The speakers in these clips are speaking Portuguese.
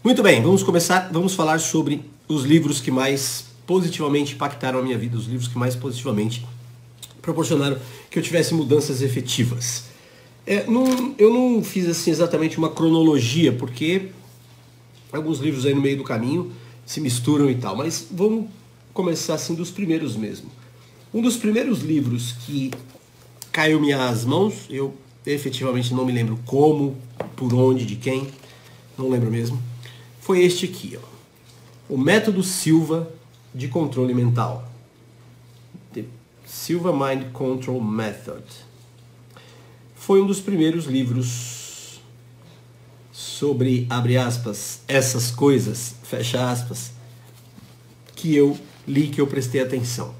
Muito bem, vamos falar sobre os livros que mais positivamente impactaram a minha vida, os livros que mais positivamente proporcionaram que eu tivesse mudanças efetivas. Eu não fiz assim exatamente uma cronologia, porque alguns livros aí no meio do caminho se misturam e tal, mas vamos começar assim dos primeiros mesmo. Um dos primeiros livros que caiu em minhas mãos, eu efetivamente não me lembro como, por onde, de quem, não lembro mesmo, foi este aqui, ó. O Método Silva de Controle Mental. The Silva Mind Control Method. Foi um dos primeiros livros sobre, abre aspas, essas coisas, fecha aspas, que eu li, que eu prestei atenção.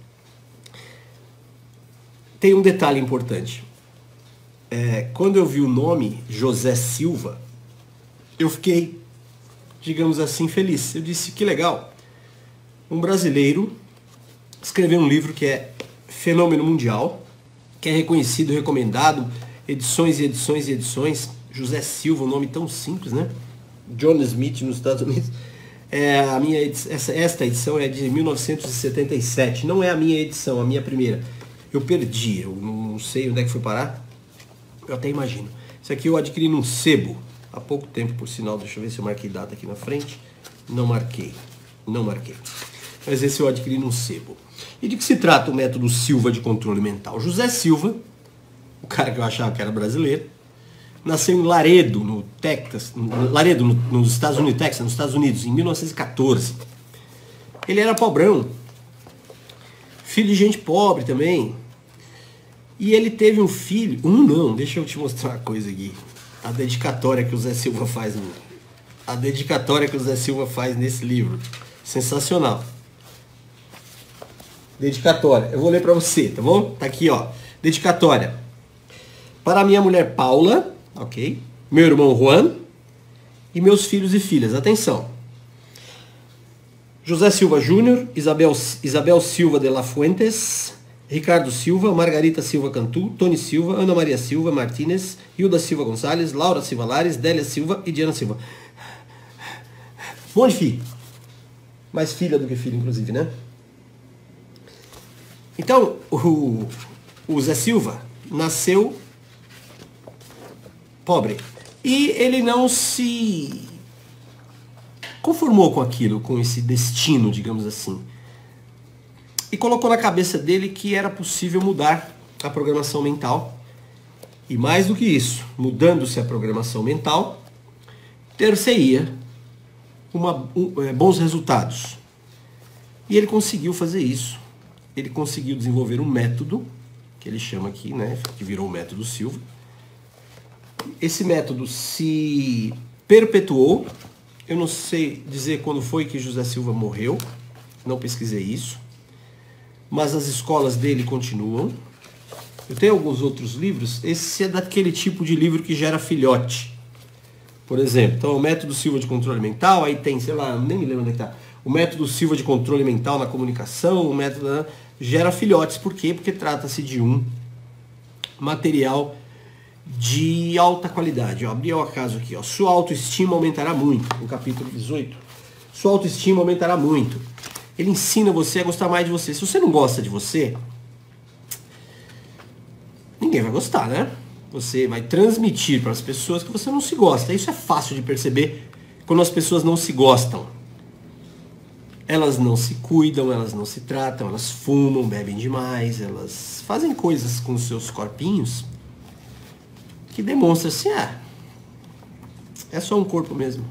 Tem um detalhe importante. Quando eu vi o nome José Silva, eu fiquei, digamos assim, feliz. Eu disse, que legal. Um brasileiro escreveu um livro que é fenômeno mundial, que é reconhecido, recomendado, edições e edições e edições. José Silva, um nome tão simples, né? John Smith nos Estados Unidos. Esta edição é de 1977. Não é a minha edição, a minha primeira. Eu perdi, eu não sei onde é que foi parar. Eu até imagino. Isso aqui eu adquiri num sebo há pouco tempo, por sinal. Deixa eu ver se eu marquei data aqui na frente. Não marquei. Mas esse eu adquiri num sebo. E de que se trata o método Silva de controle mental? José Silva, o cara que eu achava que era brasileiro, nasceu em Laredo, no Texas, nos Estados Unidos, Texas, nos Estados Unidos, em 1914. Ele era pobrão, filho de gente pobre também. E ele teve um filho, deixa eu te mostrar uma coisa aqui. A dedicatória que o Zé Silva faz, nesse livro. Sensacional. Dedicatória. Eu vou ler pra você, tá bom? Tá aqui, ó. Dedicatória. Para minha mulher Paula, ok? Meu irmão Juan e meus filhos e filhas. Atenção. José Silva Júnior, Isabel Silva de la Fuentes, Ricardo Silva, Margarita Silva Cantu, Tony Silva, Ana Maria Silva Martínez, Hilda Silva Gonçalves, Laura Silva Lares, Délia Silva e Diana Silva. Um monte de filho. Mais filha do que filho, inclusive, né? Então, o Zé Silva nasceu pobre. E ele não se conformou com aquilo, com esse destino, digamos assim. E colocou na cabeça dele que era possível mudar a programação mental. E mais do que isso, mudando-se a programação mental, ter-se-ia bons resultados. E ele conseguiu fazer isso. Ele conseguiu desenvolver um método, que ele chama aqui, né, que virou o método Silva. Esse método se perpetuou. Eu não sei dizer quando foi que José Silva morreu, não pesquisei isso. Mas as escolas dele continuam. Eu tenho alguns outros livros. Esse é daquele tipo de livro que gera filhote. Por exemplo, então o método Silva de controle mental, aí tem, sei lá, nem me lembro onde é que tá. O método Silva de controle mental na comunicação, o método gera filhotes. Por quê? Porque trata-se de um material de alta qualidade. Ó, abri o acaso aqui, ó. Sua autoestima aumentará muito, no capítulo 18. Sua autoestima aumentará muito. Ele ensina você a gostar mais de você. Se você não gosta de você, ninguém vai gostar, né? Você vai transmitir para as pessoas que você não se gosta. Isso é fácil de perceber quando as pessoas não se gostam. Elas não se cuidam, elas não se tratam, elas fumam, bebem demais, elas fazem coisas com os seus corpinhos que demonstram assim, é só um corpo mesmo.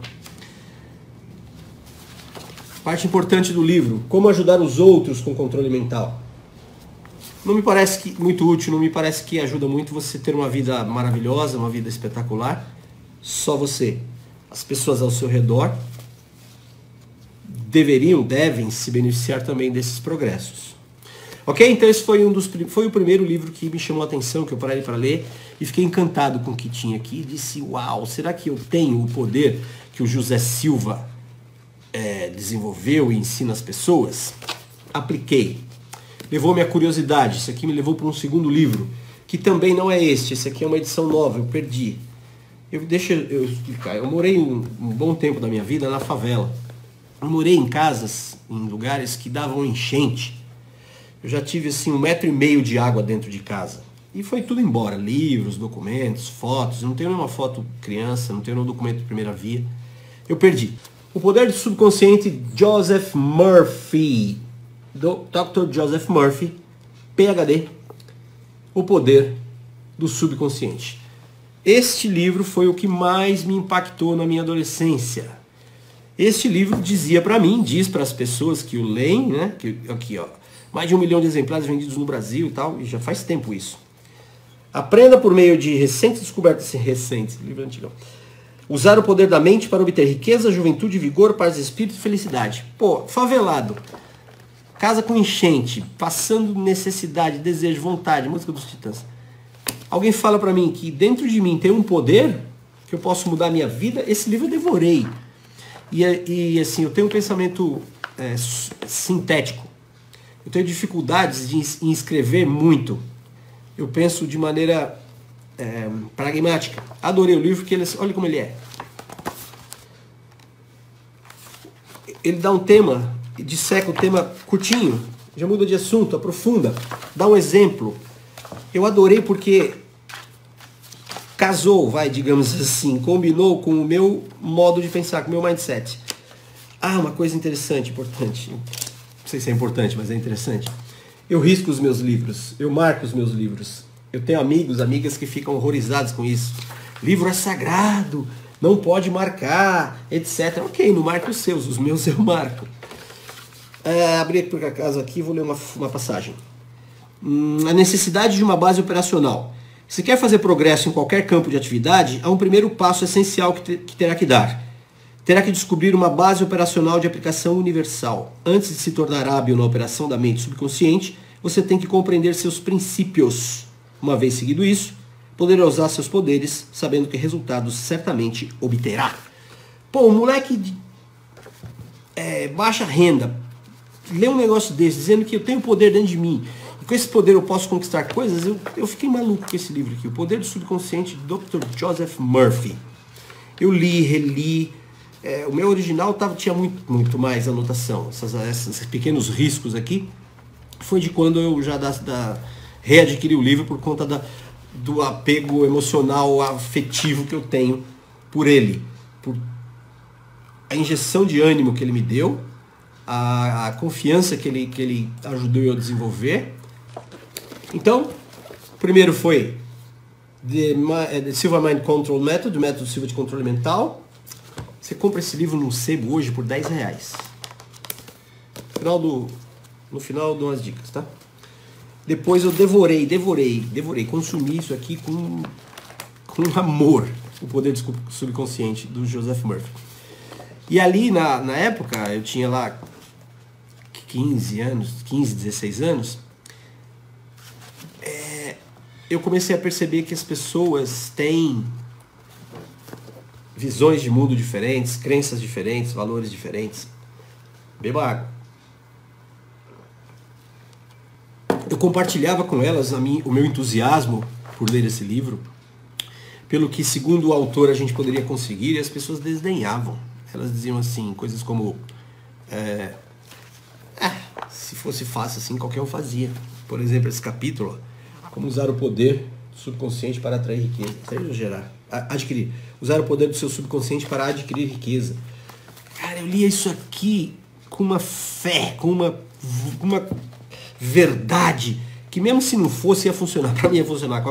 Parte importante do livro, como ajudar os outros com controle mental. Não me parece muito útil, não me parece que ajuda muito você ter uma vida maravilhosa, uma vida espetacular. Só você. As pessoas ao seu redor devem se beneficiar também desses progressos. Ok? Então esse foi o primeiro livro que me chamou a atenção, que eu parei para ler e fiquei encantado com o que tinha aqui. E disse, uau, será que eu tenho o poder que o José Silva desenvolveu e ensina as pessoas? Apliquei. Levou minha curiosidade. Isso aqui me levou para um segundo livro, que também não é este. Esse aqui é uma edição nova, eu perdi. Deixa eu explicar. Eu morei um bom tempo da minha vida na favela. Eu morei em casas, em lugares que davam enchente. Eu já tive assim 1,5 metro de água dentro de casa. E foi tudo embora. Livros, documentos, fotos. Eu não tenho nenhuma foto criança, não tenho nenhum documento de primeira via. Eu perdi. O Poder do Subconsciente, Joseph Murphy. Do Dr. Joseph Murphy, PhD. O Poder do Subconsciente. Este livro foi o que mais me impactou na minha adolescência. Este livro dizia para mim, diz para as pessoas que o leem, né? Que, aqui, ó, mais de 1 milhão de exemplares vendidos no Brasil e tal, e já faz tempo isso. Aprenda por meio de recentes descobertas, livro antigo. Usar o poder da mente para obter riqueza, juventude, vigor, paz de espírito e felicidade. Pô, favelado, casa com enchente, passando necessidade, desejo, vontade, música dos Titãs. Alguém fala para mim que dentro de mim tem um poder que eu posso mudar a minha vida. Esse livro eu devorei. E assim, eu tenho um pensamento sintético. Eu tenho dificuldades em escrever muito. Eu penso de maneira pragmática. Adorei o livro porque olha como ele é. Ele dá um tema, disseca o tema curtinho, já muda de assunto, aprofunda, dá um exemplo. Eu adorei porque casou, digamos assim, combinou com o meu modo de pensar, com o meu mindset. Ah, uma coisa interessante, importante. Não sei se é importante, mas é interessante. Eu risco os meus livros, eu marco os meus livros. Eu tenho amigos, amigas que ficam horrorizados com isso. Livro é sagrado, não pode marcar, etc. Ok, não marque os seus, os meus eu marco. Abri por acaso aqui, vou ler uma passagem. A necessidade de uma base operacional. Se quer fazer progresso em qualquer campo de atividade, há um primeiro passo essencial que terá que dar. Terá que descobrir uma base operacional de aplicação universal. Antes de se tornar hábil na operação da mente subconsciente, você tem que compreender seus princípios. Uma vez seguido isso, poderá usar seus poderes, sabendo que resultados certamente obterá. Pô, um moleque de baixa renda lê um negócio desse, dizendo que eu tenho poder dentro de mim, e com esse poder eu posso conquistar coisas, eu fiquei maluco com esse livro aqui, O Poder do Subconsciente, de Dr. Joseph Murphy. Eu li, reli, o meu original tinha muito mais anotação. Esses pequenos riscos aqui foi de quando eu já readquiri o livro por conta do apego emocional, afetivo que eu tenho por ele, por a injeção de ânimo que ele me deu, a confiança que ele ajudou eu a desenvolver. Então, o primeiro foi The Silva Mind Control Method, o método Silva de controle mental. Você compra esse livro num sebo hoje por R$10. No final eu dou umas dicas, tá? Depois eu devorei, consumi isso aqui com amor, O Poder do Subconsciente, do Joseph Murphy. E ali, na época, eu tinha lá 15, 16 anos, eu comecei a perceber que as pessoas têm visões de mundo diferentes, crenças diferentes, valores diferentes. Beba água. Eu compartilhava com elas o meu entusiasmo por ler esse livro, pelo que, segundo o autor, a gente poderia conseguir, e as pessoas desdenhavam. Elas diziam assim, coisas como se fosse fácil assim, qualquer um fazia. Por exemplo, esse capítulo, como usar o poder do subconsciente para atrair riqueza. Isso aí gerar. Adquirir. Usar o poder do seu subconsciente para adquirir riqueza. Cara, eu lia isso aqui com uma fé, com uma verdade, que mesmo se não fosse, ia funcionar. Para mim ia funcionar.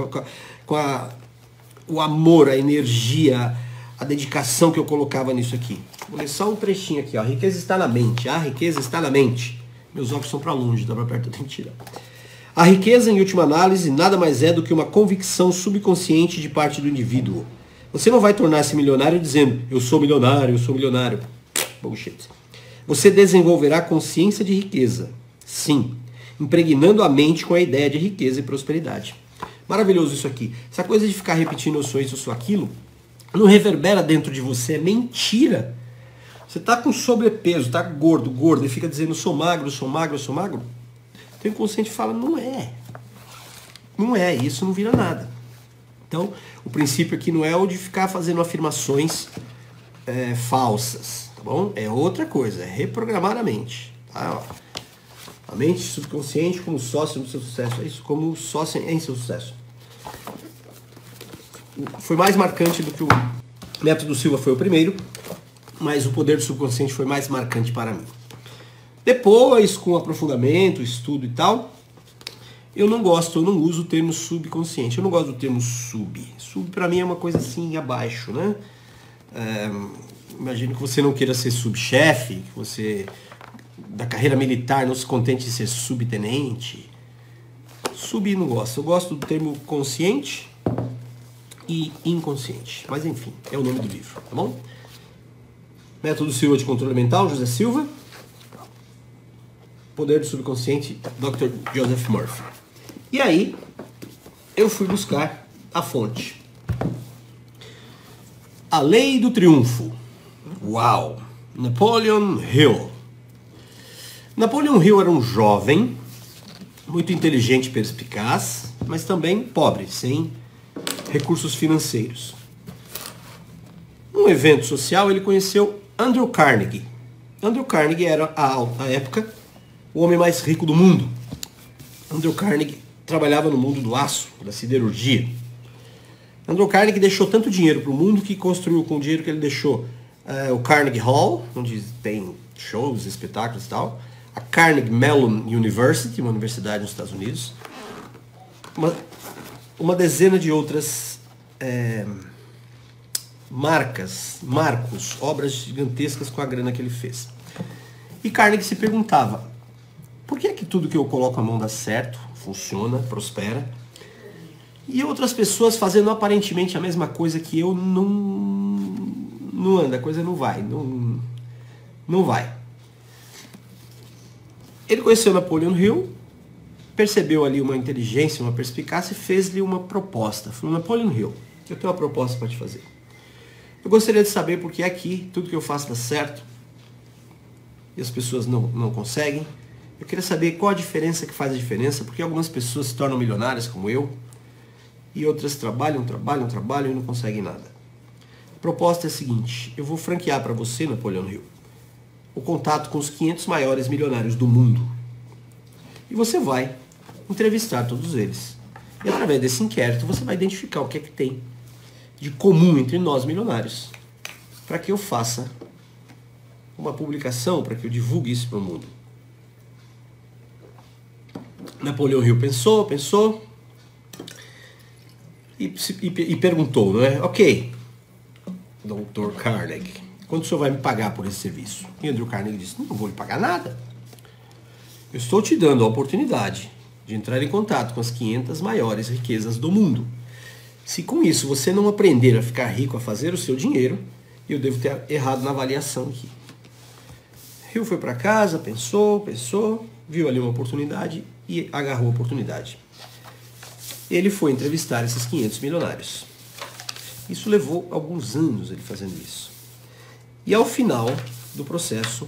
O amor, a energia, a dedicação que eu colocava nisso aqui. Vou ler só um trechinho aqui. Ó. A riqueza está na mente. A riqueza está na mente. Meus óculos são para longe, dá para perto, eu tenho que tirar. A riqueza, em última análise, nada mais é do que uma convicção subconsciente de parte do indivíduo. Você não vai tornar-se milionário dizendo, eu sou milionário, eu sou milionário. Bullshit. Você desenvolverá consciência de riqueza. Sim. Impregnando a mente com a ideia de riqueza e prosperidade. Maravilhoso isso aqui. Essa coisa de ficar repetindo eu sou isso, eu sou aquilo, não reverbera dentro de você, é mentira. Você está com sobrepeso, está gordo, e fica dizendo sou magro, sou magro, sou magro. Então o inconsciente fala, não é. Não é, isso não vira nada. Então, o princípio aqui não é o de ficar fazendo afirmações falsas, tá bom? É outra coisa, é reprogramar a mente. Tá? A mente subconsciente como sócio no seu sucesso, é isso, como sócio em seu sucesso. Foi mais marcante do que o Método Silva foi o primeiro, mas o poder do subconsciente foi mais marcante para mim. Depois, com aprofundamento, estudo e tal, eu não uso o termo subconsciente. Eu não gosto do termo sub. Sub para mim é uma coisa assim abaixo, né? Imagino que você não queira ser subchefe, que você da carreira militar não se contente de ser subtenente. Sub não gosto. Eu gosto do termo consciente e inconsciente. Mas enfim, é o nome do livro, tá bom? Método Silva de Controle Mental, José Silva. Poder do Subconsciente, Dr. Joseph Murphy. E aí, eu fui buscar a fonte. A Lei do Triunfo. Uau! Napoleon Hill. Napoleon Hill era um jovem, muito inteligente e perspicaz, mas também pobre, sem recursos financeiros. Num evento social, ele conheceu Andrew Carnegie. Andrew Carnegie era, à época, o homem mais rico do mundo. Andrew Carnegie trabalhava no mundo do aço, da siderurgia. Andrew Carnegie deixou tanto dinheiro para o mundo que construiu com o dinheiro que ele deixou o Carnegie Hall, onde tem shows, espetáculos e tal, a Carnegie Mellon University, uma universidade nos Estados Unidos, uma dezena de outras marcos, obras gigantescas com a grana que ele fez. E Carnegie se perguntava, por que é que tudo que eu coloco a mão dá certo, funciona, prospera? E outras pessoas fazendo aparentemente a mesma coisa que eu não anda, a coisa não vai, não vai. Ele conheceu Napoleon Hill, percebeu ali uma inteligência, uma perspicácia e fez-lhe uma proposta. Falou, Napoleon Hill, eu tenho uma proposta para te fazer. Eu gostaria de saber por que aqui tudo que eu faço dá certo e as pessoas não conseguem. Eu queria saber qual a diferença que faz a diferença, porque algumas pessoas se tornam milionárias, como eu, e outras trabalham e não conseguem nada. A proposta é a seguinte, eu vou franquear para você, Napoleon Hill, o contato com os 500 maiores milionários do mundo. E você vai entrevistar todos eles. E através desse inquérito você vai identificar o que é que tem de comum entre nós milionários, para que eu faça uma publicação, para que eu divulgue isso para o mundo. Napoleon Hill pensou e perguntou, não é? Ok, Dr. Carnegie, quanto o senhor vai me pagar por esse serviço? E Andrew Carnegie disse, não vou lhe pagar nada. Eu estou te dando a oportunidade de entrar em contato com as 500 maiores riquezas do mundo. Se com isso você não aprender a ficar rico, a fazer o seu dinheiro, eu devo ter errado na avaliação aqui. Hill foi para casa, pensou, viu ali uma oportunidade e agarrou a oportunidade. Ele foi entrevistar esses 500 milionários. Isso levou alguns anos ele fazendo isso. E ao final do processo,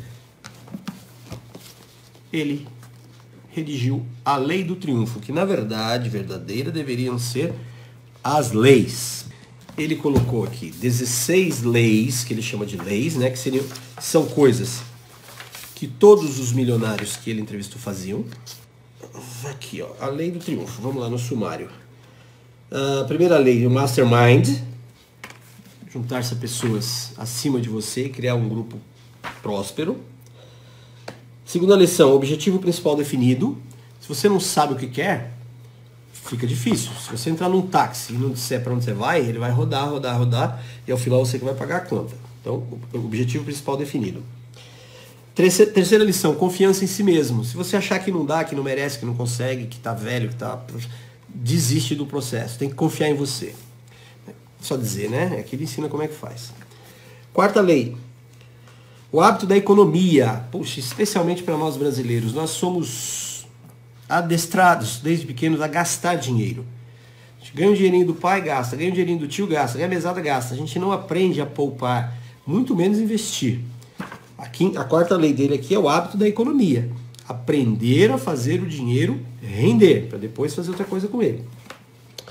ele redigiu a Lei do Triunfo, que na verdade, verdadeira, deveriam ser as leis. Ele colocou aqui 16 leis, que ele chama de leis, né, que são coisas que todos os milionários que ele entrevistou faziam. Aqui, ó, a Lei do Triunfo. Vamos lá no sumário. A primeira lei, o Mastermind. Juntar-se a pessoas acima de você e criar um grupo próspero. Segunda lição, objetivo principal definido. Se você não sabe o que quer, fica difícil. Se você entrar num táxi e não disser para onde você vai, ele vai rodar, e ao final você que vai pagar a conta. Então, o objetivo principal definido. Terceira lição, confiança em si mesmo. Se você achar que não dá, que não merece, que não consegue, que está velho, desiste do processo. Tem que confiar em você. Só dizer, né? Aqui ele ensina como é que faz. Quarta lei, o hábito da economia. Puxa, especialmente para nós brasileiros, nós somos adestrados desde pequenos a gastar dinheiro. A gente ganha um dinheirinho do pai, gasta. Ganha um dinheirinho do tio, gasta. Ganha mesada, gasta. A gente não aprende a poupar, muito menos investir. A quarta lei dele aqui é o hábito da economia. Aprender a fazer o dinheiro render, para depois fazer outra coisa com ele.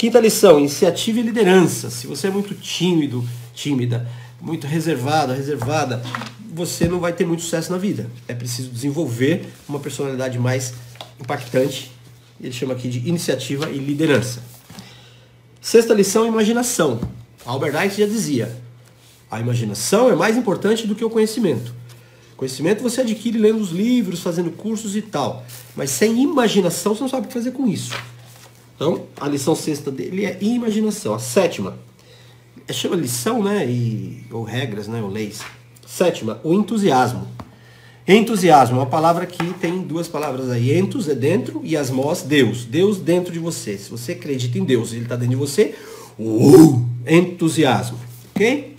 Quinta lição, iniciativa e liderança. Se você é muito tímido, tímida, muito reservado, reservada, você não vai ter muito sucesso na vida. É preciso desenvolver uma personalidade mais impactante. Ele chama aqui de iniciativa e liderança. Sexta lição, imaginação. Albert Einstein já dizia, a imaginação é mais importante do que o conhecimento. Conhecimento você adquire lendo os livros, fazendo cursos e tal. Mas sem imaginação você não sabe o que fazer com isso. Então, a lição sexta dele é imaginação. A sétima, chama lição, né? Ou regras, né? Ou leis. Sétima, o entusiasmo. Entusiasmo é uma palavra que tem duas palavras aí. Entus é dentro e asmos, Deus. Deus dentro de você. Se você acredita em Deus e Ele está dentro de você, entusiasmo. Ok?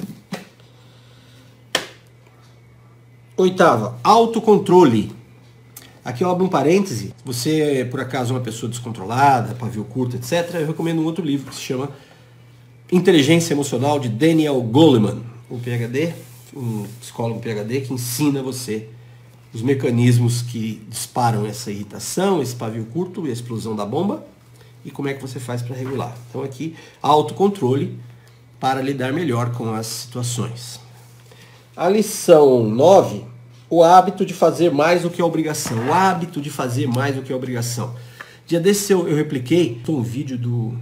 Oitava, autocontrole. Aqui eu abro um parêntese. Se você é, por acaso, uma pessoa descontrolada, pavio curto, etc., eu recomendo um outro livro que se chama Inteligência Emocional, de Daniel Goleman, um PhD, um psicólogo PhD que ensina você os mecanismos que disparam essa irritação, esse pavio curto e a explosão da bomba e como é que você faz para regular. Então aqui, autocontrole para lidar melhor com as situações. A lição 9, o hábito de fazer mais do que a obrigação. O hábito de fazer mais do que a obrigação. Dia desse eu repliquei um vídeo do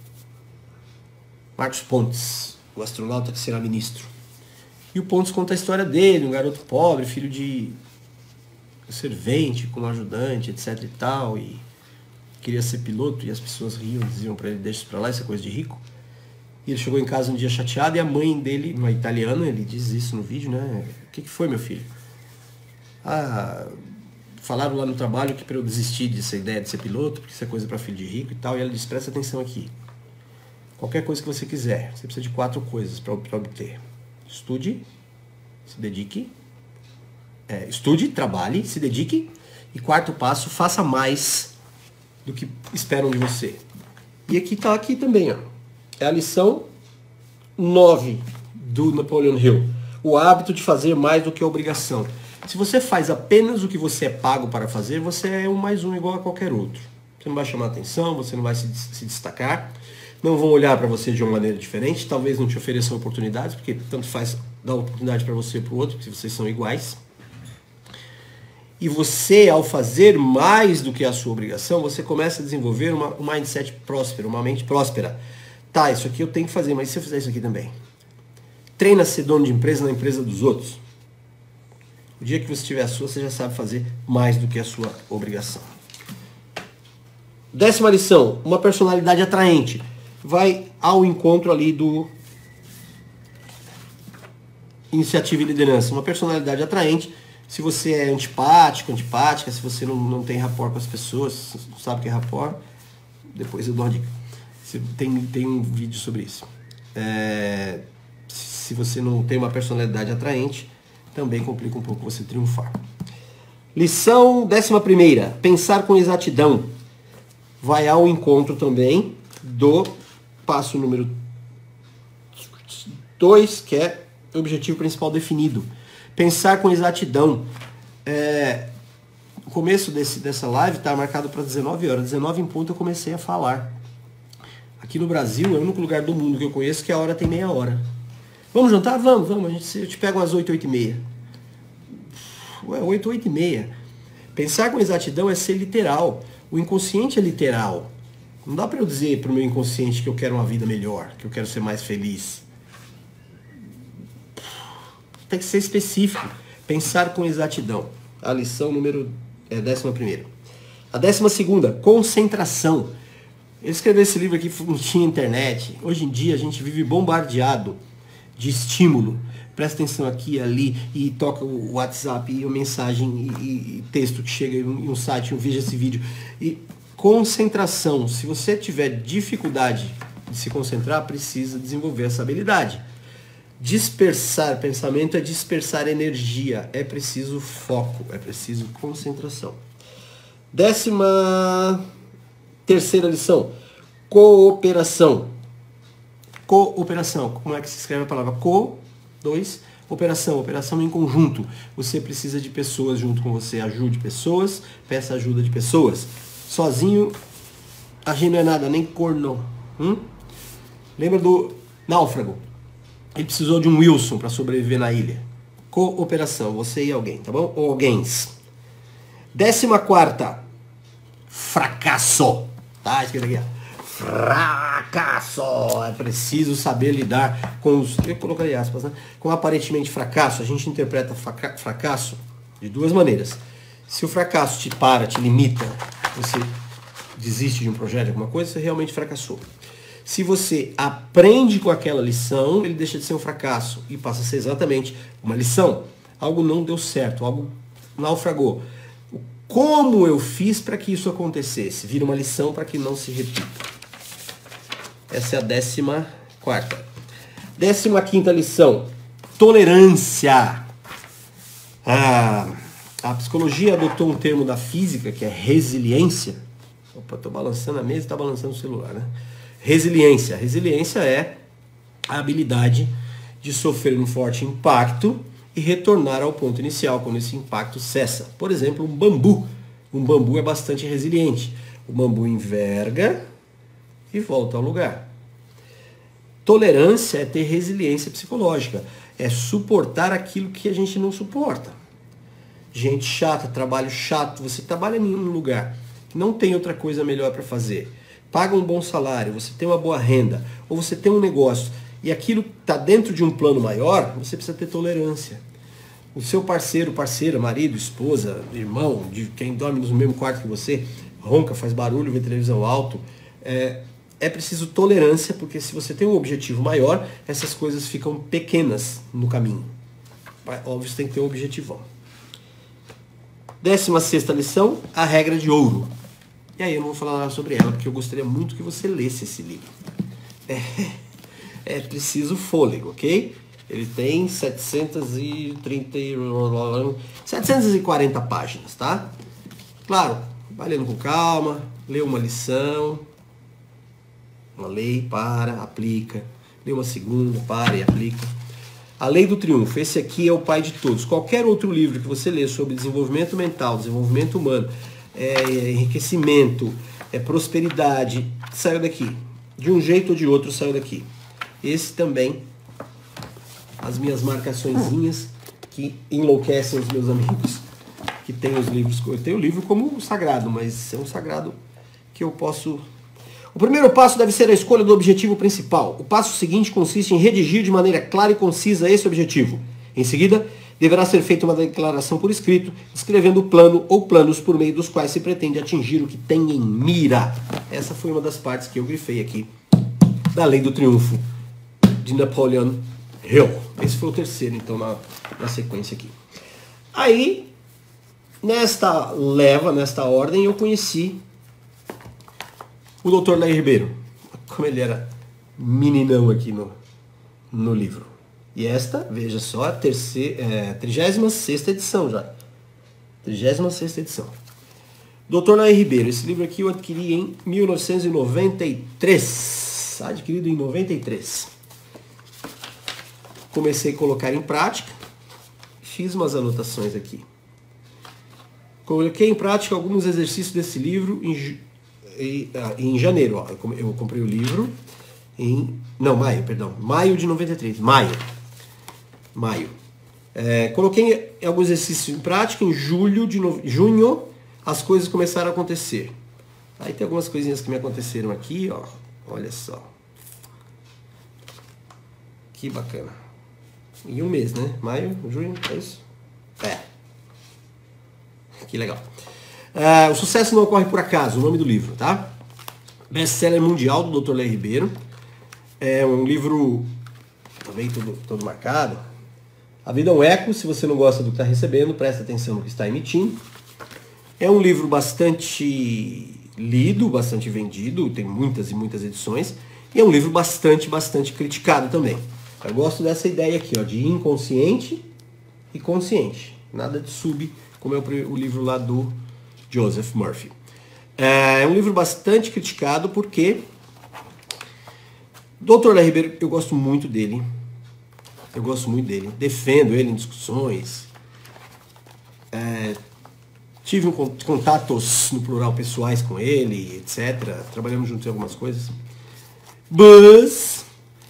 Marcos Pontes, o astronauta que será ministro. E o Pontes conta a história dele, um garoto pobre, filho de servente, com um ajudante, etc e tal, e queria ser piloto, e as pessoas riam, diziam para ele, deixa isso pra lá, isso é coisa de rico. E ele chegou em casa um dia chateado, e a mãe dele, uma italiana, ele diz isso no vídeo, né? O que foi, meu filho? Falaram lá no trabalho que para eu desistir dessa ideia de ser piloto, porque isso é coisa para filho de rico e tal, e ela disse, presta atenção aqui. Qualquer coisa que você quiser, você precisa de 4 coisas para obter. Estude, se dedique, estude, trabalhe, se dedique, e quarto passo, faça mais do que esperam de você. E aqui está aqui também, ó. É a lição 9 do Napoleon Hill. O hábito de fazer mais do que a obrigação. Se você faz apenas o que você é pago para fazer, você é um mais um igual a qualquer outro. Você não vai chamar atenção, você não vai se destacar, não vão olhar para você de uma maneira diferente, talvez não te ofereçam oportunidades, porque tanto faz dar oportunidade para você e para o outro, porque vocês são iguais. E você, ao fazer mais do que a sua obrigação, você começa a desenvolver um mindset próspero, uma mente próspera. Tá, isso aqui eu tenho que fazer, mas e se eu fizer isso aqui também? Treina a ser dono de empresa na empresa dos outros. O dia que você tiver a sua, você já sabe fazer mais do que a sua obrigação. 10ª lição, uma personalidade atraente. Vai ao encontro ali do iniciativa e liderança. Uma personalidade atraente. Se você é antipático, antipática, se você não tem rapport com as pessoas, não sabe o que é rapport, depois eu dou uma dica. Tem um vídeo sobre isso. Se você não tem uma personalidade atraente, também complica um pouco você triunfar. Lição 11ª. Pensar com exatidão. Vai ao encontro também do passo número 2, que é o objetivo principal definido. Pensar com exatidão. O começo dessa live está marcado para 19 horas. 19 em ponto eu comecei a falar. Aqui no Brasil é o único lugar do mundo que eu conheço que a hora tem meia hora. Vamos jantar? Vamos. Eu te pego às 8, 8h30. 8, 8h30. Pensar com exatidão é ser literal. O inconsciente é literal. Não dá para eu dizer para o meu inconsciente que eu quero uma vida melhor, que eu quero ser mais feliz. Tem que ser específico. Pensar com exatidão. A lição número 11ª. A 12ª, concentração. Ele escreveu esse livro aqui, não tinha internet. Hoje em dia a gente vive bombardeado de estímulo. Presta atenção aqui e ali, e toca o WhatsApp, e a mensagem, e texto que chega em um site, veja esse vídeo. E concentração. Se você tiver dificuldade de se concentrar, precisa desenvolver essa habilidade. Dispersar pensamento é dispersar energia. É preciso foco, é preciso concentração. 13ª lição. Cooperação. Cooperação. Como é que se escreve a palavra? Operação. Operação em conjunto. Você precisa de pessoas junto com você. Ajude pessoas. Peça ajuda de pessoas. Sozinho, a gente não é nada, nem corno. Lembra do náufrago? Ele precisou de um Wilson para sobreviver na ilha. Cooperação, você e alguém, tá bom? Ou alguém. 14ª, fracasso. Tá escrito aqui, ó. Fracasso. É preciso saber lidar com os... Eu coloquei aspas, né? Com aparentemente fracasso. A gente interpreta fracasso de duas maneiras. Se o fracasso te para, te limita, você desiste de um projeto, de alguma coisa, você realmente fracassou. Se você aprende com aquela lição, ele deixa de ser um fracasso e passa a ser exatamente uma lição. Algo não deu certo, algo naufragou. Como eu fiz para que isso acontecesse? Vira uma lição para que não se repita. Essa é a 14ª. 15ª lição. Tolerância. A psicologia adotou um termo da física que é resiliência. Opa, estou balançando a mesa e está balançando o celular, né? Resiliência. Resiliência é a habilidade de sofrer um forte impacto e retornar ao ponto inicial quando esse impacto cessa. Por exemplo, um bambu. Um bambu é bastante resiliente. O bambu enverga e volta ao lugar. Tolerância é ter resiliência psicológica. É suportar aquilo que a gente não suporta. Gente chata, trabalho chato. Você trabalha em um lugar que não tem outra coisa melhor para fazer. Paga um bom salário, você tem uma boa renda, ou você tem um negócio, e aquilo está dentro de um plano maior, você precisa ter tolerância. O seu parceiro, parceira, marido, esposa, irmão, de quem dorme no mesmo quarto que você, ronca, faz barulho, vê televisão alto, é preciso tolerância, porque se você tem um objetivo maior, essas coisas ficam pequenas no caminho. Óbvio, você tem que ter um objetivão. 16ª lição, a regra de ouro. E aí eu não vou falar nada sobre ela, porque eu gostaria muito que você lesse esse livro. É preciso fôlego, ok? Ele tem 740 páginas, tá? Claro, vai lendo com calma, lê uma lição, uma lei, para, aplica. Lê uma segunda, para e aplica. A Lei do Triunfo, esse aqui é o pai de todos. Qualquer outro livro que você lê sobre desenvolvimento mental, desenvolvimento humano, enriquecimento, prosperidade, saiu daqui. De um jeito ou de outro saiu daqui. Esse também, as minhas marcaçõezinhas que enlouquecem os meus amigos que têm os livros. Eu tenho o livro como sagrado, mas é um sagrado que eu posso... O primeiro passo deve ser a escolha do objetivo principal. O passo seguinte consiste em redigir de maneira clara e concisa esse objetivo. Em seguida, deverá ser feita uma declaração por escrito, descrevendo o plano ou planos por meio dos quais se pretende atingir o que tem em mira. Essa foi uma das partes que eu grifei aqui da Lei do Triunfo de Napoleon Hill. Esse foi o terceiro, então, na sequência aqui. Aí, nesta ordem, eu conheci o Dr. Laí Ribeiro, como ele era meninão aqui no livro. E esta, veja só, a 36ª edição já. 36ª edição. Dr. Laí Ribeiro, esse livro aqui eu adquiri em 1993. Adquirido em 93. Comecei a colocar em prática. Fiz umas anotações aqui. Coloquei em prática alguns exercícios desse livro em janeiro. Ó, eu comprei o livro maio de 93. Maio. Coloquei alguns exercícios em prática. Em junho, as coisas começaram a acontecer. Aí tem algumas coisinhas que me aconteceram aqui, ó. Olha só. Que bacana. Em um mês, né? Maio, junho, é isso? Que legal. O sucesso não ocorre por acaso, o nome do livro, tá? Best-seller mundial do Dr. Laí Ribeiro. É um livro também todo marcado. A vida é um eco, se você não gosta do que está recebendo, presta atenção no que está emitindo. É um livro bastante lido, bastante vendido, tem muitas e muitas edições. E é um livro bastante criticado também. Eu gosto dessa ideia aqui, ó, de inconsciente e consciente. Nada de sub, como é o livro lá do Joseph Murphy. É um livro bastante criticado porque Dr. Laí Ribeiro, eu gosto muito dele. Defendo ele em discussões. Tive contatos, no plural, pessoais com ele, etc. Trabalhamos juntos em algumas coisas. But,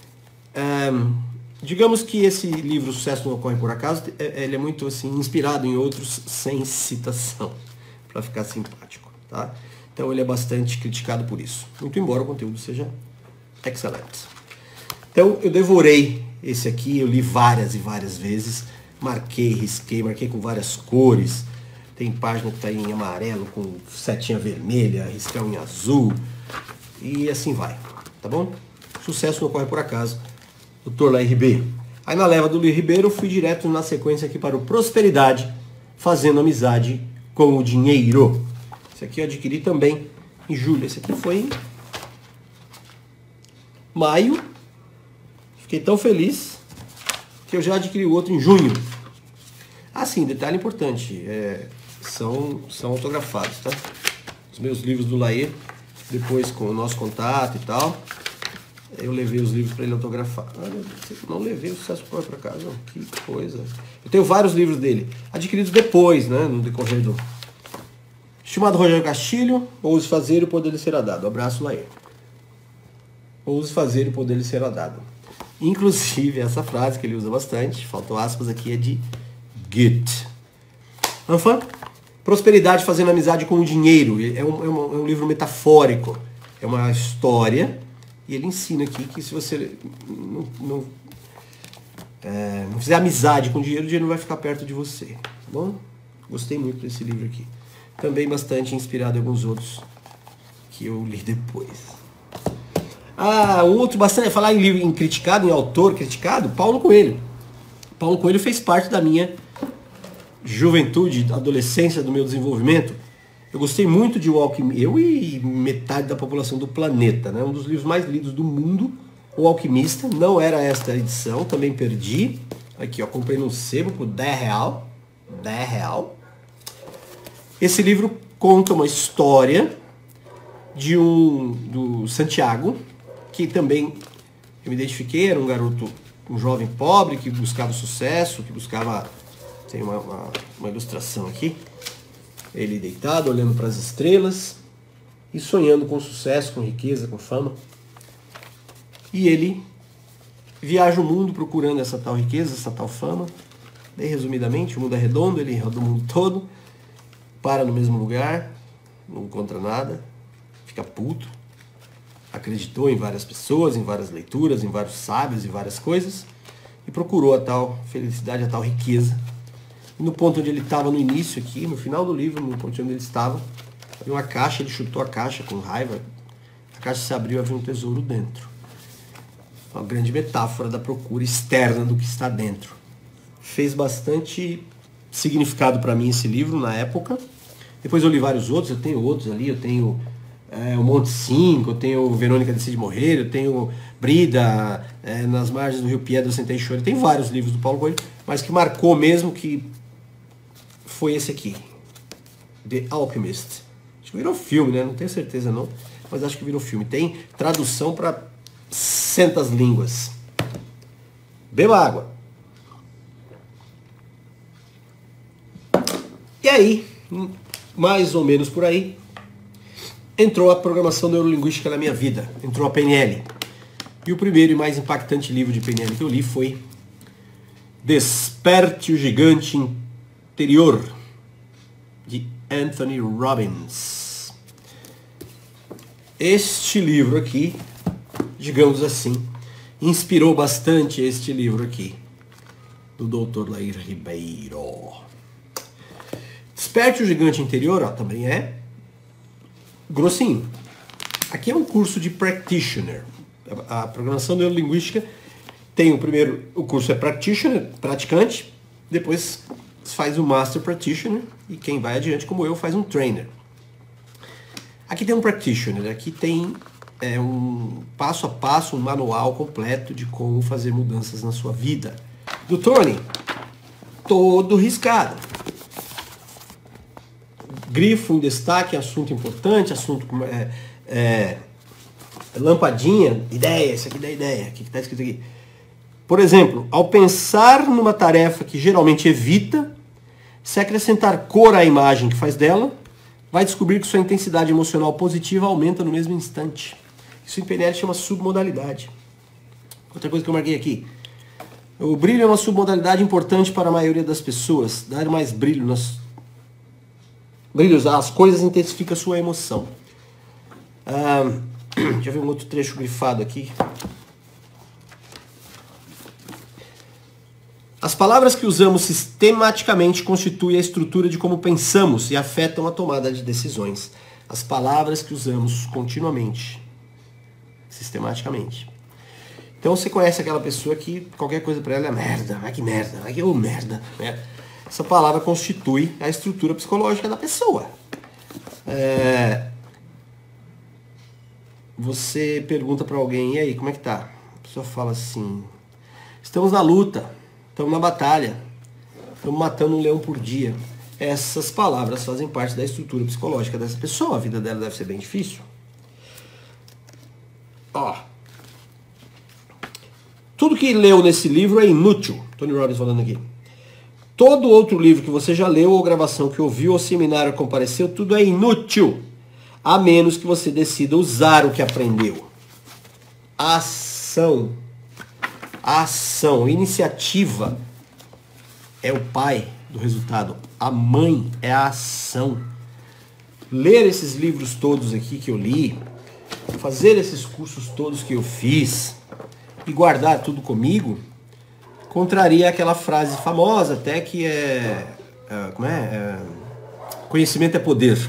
digamos que esse livro, O Sucesso Não Ocorre Por Acaso, ele é muito assim, inspirado em outros sem citação, para ficar simpático. Tá? Então ele é bastante criticado por isso, muito embora o conteúdo seja excelente. Então eu devorei esse aqui, eu li várias e várias vezes, marquei, risquei, marquei com várias cores. Tem página que está em amarelo com setinha vermelha, riscão em azul e assim vai, tá bom? Sucesso Não Ocorre Por Acaso, Dr. Laí Ribeiro. Aí na leva do Laí Ribeiro eu fui direto na sequência aqui para o Prosperidade, Fazendo Amizade com o Dinheiro. Esse aqui eu adquiri também em julho, esse aqui foi em maio. Fiquei tão feliz que eu já adquiri o outro em junho. Ah, sim, detalhe importante, são autografados, tá? Os meus livros do Laí, depois com o nosso contato e tal, eu levei os livros para ele autografar. Ah, não levei o Sucesso Não Ocorre Por Acaso, não. Que coisa. Eu tenho vários livros dele, adquiridos depois, né, no decorrer do... Estimado Rogério Castilho, ouse fazer e o poder lhe será dado. Abraço, Laí. Ouse fazer e o poder lhe será dado. Inclusive, essa frase que ele usa bastante, faltou aspas aqui, é de Goethe. Enfin, Prosperidade Fazendo Amizade com o Dinheiro. É um livro metafórico. É uma história. E ele ensina aqui que se você não fizer amizade com o dinheiro não vai ficar perto de você. Tá bom? Gostei muito desse livro aqui. Também bastante inspirado em alguns outros que eu li depois. Outro bastante, falar em livro, em criticado, em autor criticado, Paulo Coelho. Paulo Coelho fez parte da minha juventude, adolescência, do meu desenvolvimento. Eu gostei muito de O Alquimista, eu e metade da população do planeta, né? Um dos livros mais lidos do mundo, O Alquimista. Não era esta edição, também perdi. Aqui, ó, comprei num sebo por R$10. R$10. Esse livro conta uma história do Santiago, que também eu me identifiquei, era um garoto, um jovem pobre que buscava sucesso, que buscava... Tem uma ilustração aqui, ele deitado, olhando para as estrelas e sonhando com sucesso, com riqueza, com fama. E ele viaja o mundo procurando essa tal riqueza, essa tal fama. Bem resumidamente, o mundo é redondo, ele roda o mundo todo, para no mesmo lugar, não encontra nada, fica puto, acreditou em várias pessoas, em várias leituras, em vários sábios e várias coisas, e procurou a tal felicidade, a tal riqueza. E no ponto onde ele estava no início aqui, no final do livro, no ponto onde ele estava, havia uma caixa, ele chutou a caixa com raiva, a caixa se abriu e havia um tesouro dentro. Uma grande metáfora da procura externa do que está dentro. Fez bastante significado para mim esse livro na época. Depois eu li vários outros, eu tenho outros ali, eu tenho o Monte 5, eu tenho Verônica Decide Morrer, eu tenho Brida, Nas Margens do Rio Piedra, eu Sentei e Chorei. Tem vários livros do Paulo Coelho, mas que marcou mesmo que foi esse aqui, The Alchemist. Acho que virou filme, né? Não tenho certeza não, mas acho que virou filme. Tem tradução para centas línguas. Beba água. E aí, mais ou menos por aí, entrou a programação neurolinguística na minha vida. Entrou a PNL. E o primeiro e mais impactante livro de PNL que eu li foi Desperte o Gigante Interior, de Anthony Robbins. Este livro aqui, digamos assim, inspirou bastante este livro aqui, do Dr. Laí Ribeiro. Desperte o Gigante Interior, ó, também é grossinho. Aqui é um curso de practitioner. A programação neurolinguística tem o curso é practitioner, praticante, depois faz o master practitioner e quem vai adiante como eu faz um trainer. Aqui tem um practitioner, aqui tem um passo a passo, um manual completo de como fazer mudanças na sua vida. Do Tony, todo riscado. Grifo em destaque, assunto importante, assunto lampadinha, ideia, isso aqui dá ideia, o que está escrito aqui? Por exemplo, ao pensar numa tarefa que geralmente evita, se acrescentar cor à imagem que faz dela, vai descobrir que sua intensidade emocional positiva aumenta no mesmo instante. Isso em PNL chama submodalidade. Outra coisa que eu marquei aqui. O brilho é uma submodalidade importante para a maioria das pessoas. Dar mais brilho às coisas intensifica a sua emoção. Deixa eu ver um outro trecho grifado aqui. As palavras que usamos sistematicamente constituem a estrutura de como pensamos e afetam a tomada de decisões. As palavras que usamos continuamente, sistematicamente. Então você conhece aquela pessoa que qualquer coisa para ela é merda, vai que merda, vai que merda. Essa palavra constitui a estrutura psicológica da pessoa. Você pergunta para alguém, e aí, como é que tá? A pessoa fala assim, estamos na luta, estamos na batalha, estamos matando um leão por dia. Essas palavras fazem parte da estrutura psicológica dessa pessoa. A vida dela deve ser bem difícil. Tudo que leu nesse livro é inútil. Tony Robbins falando aqui. Todo outro livro que você já leu, ou gravação que ouviu, ou seminário que compareceu, tudo é inútil. A menos que você decida usar o que aprendeu. Ação. Ação. Iniciativa é o pai do resultado. A mãe é a ação. Ler esses livros todos aqui que eu li, fazer esses cursos todos que eu fiz e guardar tudo comigo, contraria aquela frase famosa até que conhecimento é poder.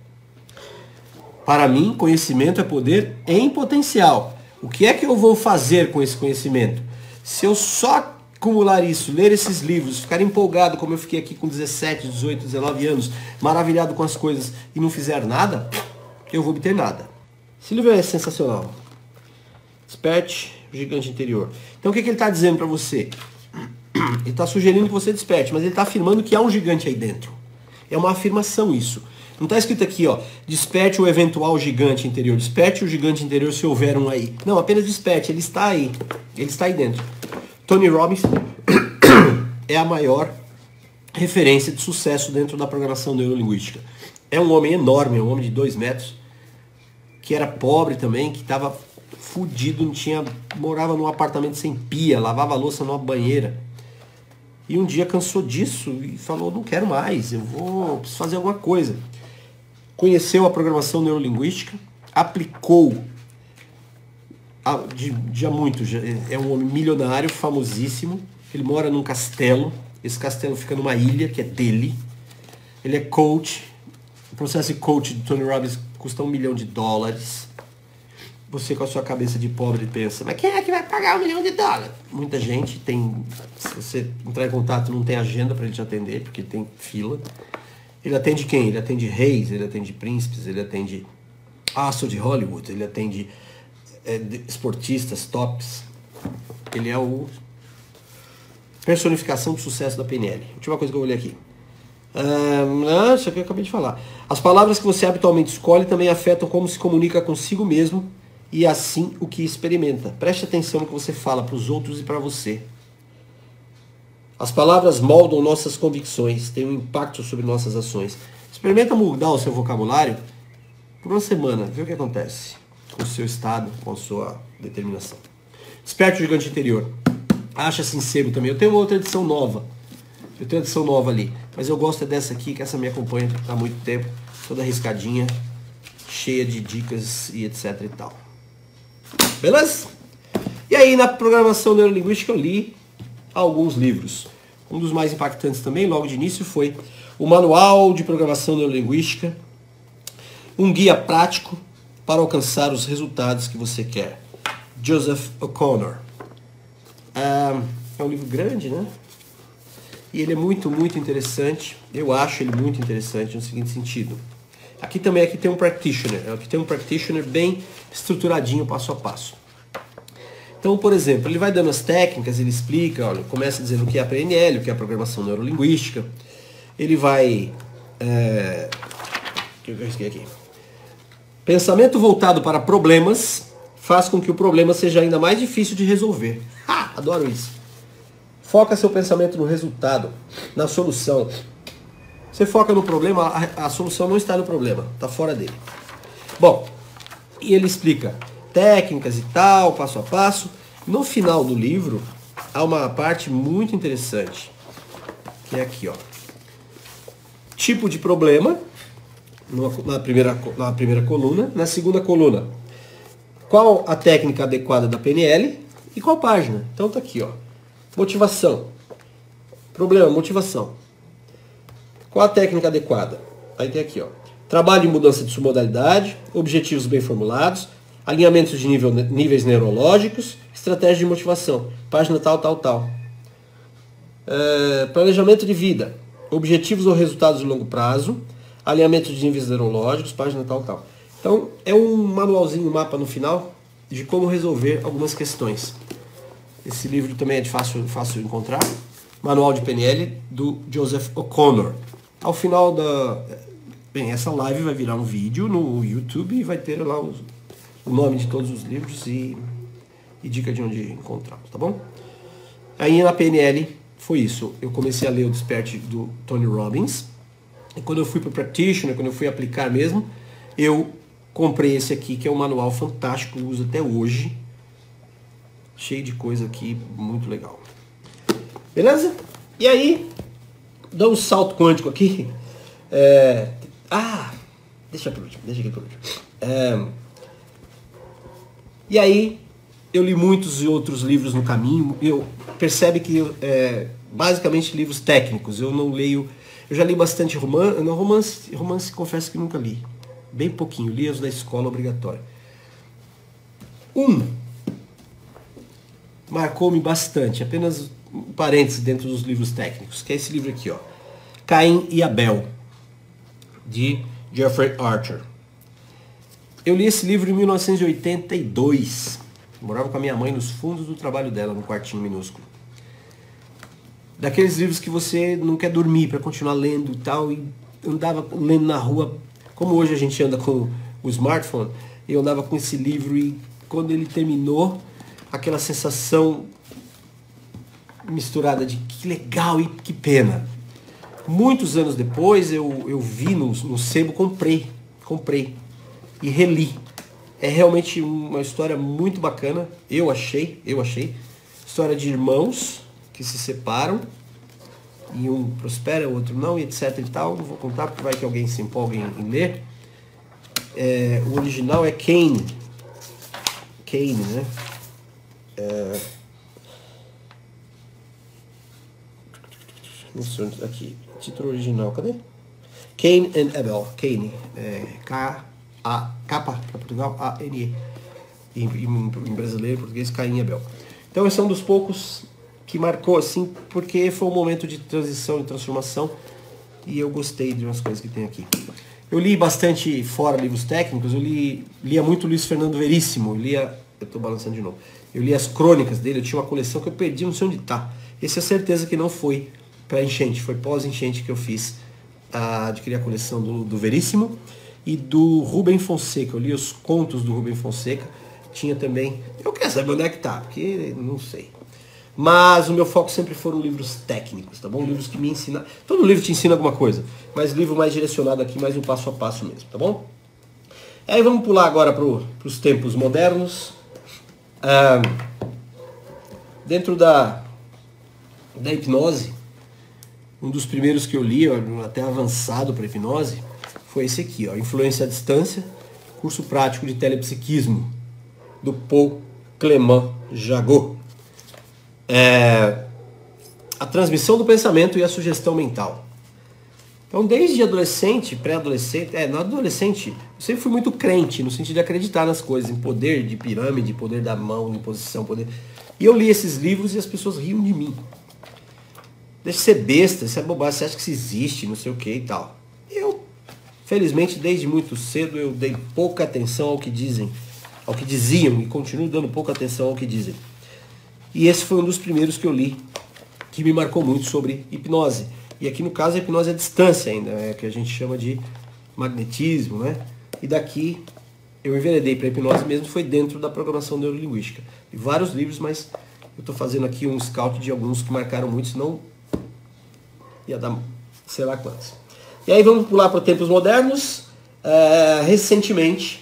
Para mim, conhecimento é poder em potencial. O que é que eu vou fazer com esse conhecimento? Se eu só acumular isso, ler esses livros, ficar empolgado como eu fiquei aqui com 17, 18, 19 anos, maravilhado com as coisas e não fizer nada, eu vou obter nada. Esse livro é sensacional. Desperte o gigante interior. Então o que ele está dizendo para você? Ele está sugerindo que você desperte, mas ele está afirmando que há um gigante aí dentro. É uma afirmação isso. Não está escrito aqui, desperte o eventual gigante interior. Desperte o gigante interior se houver um aí. Não, apenas desperte, ele está aí. Ele está aí dentro. Tony Robbins é a maior referência de sucesso dentro da programação neurolinguística. É um homem enorme, é um homem de 2 metros, que era pobre também, que estava fudido, morava num apartamento sem pia, lavava a louça numa banheira. E um dia cansou disso e falou, não quero mais, preciso fazer alguma coisa. Conheceu a programação neurolinguística, aplicou é um homem milionário, famosíssimo. Ele mora num castelo. Esse castelo fica numa ilha que é dele. Ele é coach. O processo de coach de Tony Robbins custa $1 milhão. Você com a sua cabeça de pobre pensa, mas quem é que vai pagar $1 milhão? Muita gente tem. Se você entrar em contato, não tem agenda para ele te atender, porque tem fila. Ele atende quem? Ele atende reis, ele atende príncipes, ele atende astro de Hollywood, ele atende esportistas, tops. Ele é o personificação do sucesso da PNL. Última coisa que eu vou ler aqui. Isso aqui eu acabei de falar. As palavras que você habitualmente escolhe também afetam como se comunica consigo mesmo e assim o que experimenta. Preste atenção no que você fala para os outros e para você. As palavras moldam nossas convicções, têm um impacto sobre nossas ações. Experimenta mudar o seu vocabulário por uma semana, vê o que acontece com o seu estado, com a sua determinação. Desperte o gigante interior. Acha sincero também. Eu tenho uma outra edição nova. Eu tenho uma edição nova ali. Mas eu gosto dessa aqui, que essa me acompanha há muito tempo. Toda arriscadinha, cheia de dicas e etc e tal. Beleza? E aí na programação neurolinguística eu li alguns livros. Um dos mais impactantes também, logo de início, foi o Manual de Programação Neurolinguística, um guia prático para alcançar os resultados que você quer. Joseph O'Connor. É um livro grande, né? E ele é muito, muito interessante. Eu acho ele muito interessante no seguinte sentido. Aqui tem um practitioner. Aqui tem um practitioner bem estruturadinho, passo a passo. Então, por exemplo, ele vai dando as técnicas, ele explica, olha, começa dizendo o que é a PNL, o que é a programação neurolinguística. Ele vai... O que eu risquei aqui? Pensamento voltado para problemas faz com que o problema seja ainda mais difícil de resolver. Adoro isso. Foca seu pensamento no resultado, na solução. Você foca no problema, a solução não está no problema, está fora dele. Bom, e ele explica, técnicas e tal, passo a passo. No final do livro, há uma parte muito interessante, que é aqui, ó. Tipo de problema, na primeira coluna. Na segunda coluna, qual a técnica adequada da PNL e qual página. Então tá aqui, ó. Motivação. Problema, motivação. Qual a técnica adequada? Aí tem aqui, ó. Trabalho de mudança de submodalidade, objetivos bem formulados, alinhamentos de níveis neurológicos, estratégia de motivação, página tal, tal, tal. Planejamento de vida, objetivos ou resultados de longo prazo, alinhamento de níveis neurológicos, página tal, tal. Então, é um manualzinho, um mapa no final de como resolver algumas questões. Esse livro também é de fácil encontrar. Manual de PNL, do Joseph O'Connor. Ao final da... Bem, essa live vai virar um vídeo no YouTube e vai ter lá o nome de todos os livros e dica de onde encontrá-los, tá bom? Aí na PNL foi isso. Eu comecei a ler o Desperte do Tony Robbins. E quando eu fui para o Practitioner, quando eu fui aplicar mesmo, eu comprei esse aqui, que é um manual fantástico, eu uso até hoje. Cheio de coisa aqui, muito legal. Beleza? E aí, dá um salto quântico aqui. Deixa aqui por último. E aí, eu li muitos muitos livros no caminho. Percebe que basicamente livros técnicos. Eu não leio. Eu já li bastante romance, confesso que nunca li. Bem pouquinho, li os da escola obrigatória. Marcou-me bastante, apenas um parênteses dentro dos livros técnicos, que é esse livro aqui, ó. Caim e Abel, de Jeffrey Archer. Eu li esse livro em 1982. Morava com a minha mãe nos fundos do trabalho dela, num quartinho minúsculo. Daqueles livros que você não quer dormir para continuar lendo e tal, e eu andava lendo na rua, como hoje a gente anda com o smartphone, eu andava com esse livro e quando ele terminou, aquela sensação misturada de que legal e que pena. Muitos anos depois eu vi no sebo, comprei e reli. É realmente uma história muito bacana, eu achei. História de irmãos que se separam e um prospera, o outro não, e etc e tal. Não vou contar porque vai que alguém se empolgue em ler. O original é Cain, né? Não sei onde, aqui, título original, cadê? Cain and Abel, Cain, capa para Portugal, A-N-E, em brasileiro, em português, Caim e Abel. Então esse é um dos poucos que marcou assim, porque foi um momento de transição e transformação e eu gostei de umas coisas que tem aqui. Eu li bastante fora livros técnicos, eu lia muito Luiz Fernando Veríssimo, eu estou balançando de novo. Eu li as crônicas dele, eu tinha uma coleção que eu perdi, não sei onde está. Esse é certeza que não foi para enchente, foi pós-enchente que eu fiz, adquiri a coleção do Veríssimo e do Rubem Fonseca. Eu li os contos do Rubem Fonseca, tinha também, eu quero saber onde é que tá, porque não sei. Mas o meu foco sempre foram livros técnicos, tá bom? Livros que me ensinam, todo livro te ensina alguma coisa, mas livro mais direcionado aqui, mais um passo a passo mesmo, tá bom? Aí vamos pular agora para os tempos modernos. Dentro da hipnose, um dos primeiros que eu li, até avançado para hipnose, foi esse aqui, ó, Influência à Distância, curso prático de telepsiquismo, do Paul Clément Jagot. A transmissão do pensamento e a sugestão mental. Então, desde adolescente, pré-adolescente, na adolescente, eu sempre fui muito crente, no sentido de acreditar nas coisas, em poder de pirâmide, poder da mão, em posição, poder... E eu li esses livros e as pessoas riam de mim. Deixa de ser besta, isso é bobagem, você acha que isso existe, não sei o que e tal. Eu, felizmente, desde muito cedo, eu dei pouca atenção ao que dizem, ao que diziam, e continuo dando pouca atenção ao que dizem. E esse foi um dos primeiros que eu li, que me marcou muito sobre hipnose. E aqui no caso a hipnose à distância ainda, que a gente chama de magnetismo, né? E daqui eu enveredei para a hipnose mesmo, foi dentro da programação neurolinguística. E vários livros, mas eu estou fazendo aqui um scout de alguns que marcaram muito, senão ia dar sei lá quantos. E aí vamos pular para tempos modernos. Recentemente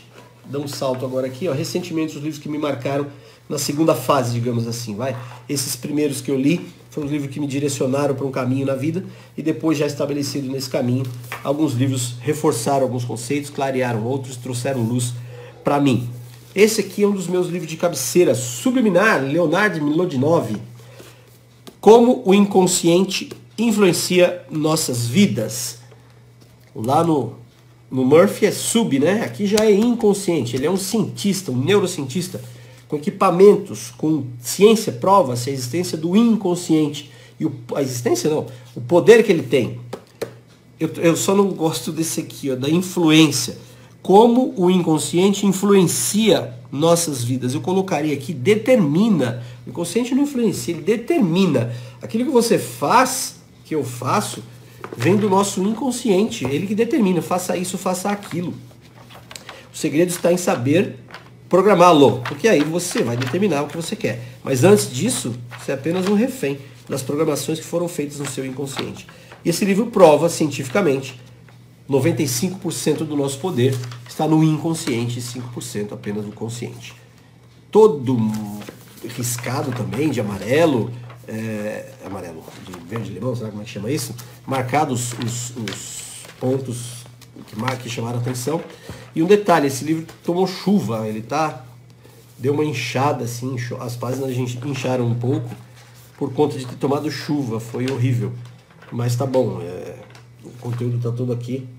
dar um salto agora aqui, ó, recentemente os livros que me marcaram na segunda fase, digamos assim, vai. Esses primeiros que eu li foram os livros que me direcionaram para um caminho na vida e depois já estabelecido nesse caminho, alguns livros reforçaram alguns conceitos, clarearam outros, trouxeram luz para mim. Esse aqui é um dos meus livros de cabeceira, Subliminar, Leonard Mlodinow, Como o Inconsciente Influencia Nossas Vidas. Lá no Murphy é sub, né? Aqui já é inconsciente. Ele é um cientista, um neurocientista, com equipamentos, com ciência, prova-se a existência do inconsciente. E a existência não, o poder que ele tem. Eu só não gosto desse aqui, ó, da influência. Como o inconsciente influencia nossas vidas. Eu colocaria aqui, determina. O inconsciente não influencia, ele determina. Aquilo que você faz, que eu faço, vem do nosso inconsciente. Ele que determina, faça isso, faça aquilo. O segredo está em saber programá-lo, porque aí você vai determinar o que você quer. Mas antes disso, você é apenas um refém das programações que foram feitas no seu inconsciente. E esse livro prova cientificamente 95% do nosso poder está no inconsciente e 5% apenas no consciente. Todo riscado também de amarelo, de verde limão, sabe como é que chama isso? Marcados os pontos que chamaram a atenção. E um detalhe, esse livro tomou chuva, deu uma inchada assim, as páginas incharam um pouco por conta de ter tomado chuva, foi horrível. Mas tá bom, o conteúdo tá todo aqui.